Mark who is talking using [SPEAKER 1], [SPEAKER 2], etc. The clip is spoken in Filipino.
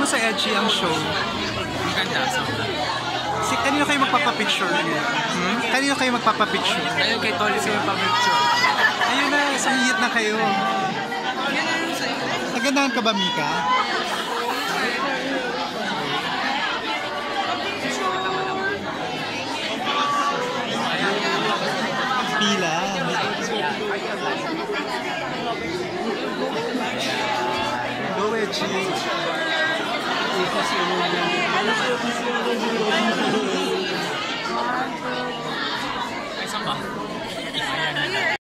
[SPEAKER 1] mo sa Edgy ang show?
[SPEAKER 2] Maganda, sobra.
[SPEAKER 1] Kanino kayo magpapapicture? Kanino kayo magpapapicture?
[SPEAKER 2] Ayun kay Tolits yung papicture.
[SPEAKER 1] Ayun na, sahiyit na kayo. Nagandahan ka ba, Mika? Pila. Go, Edgy.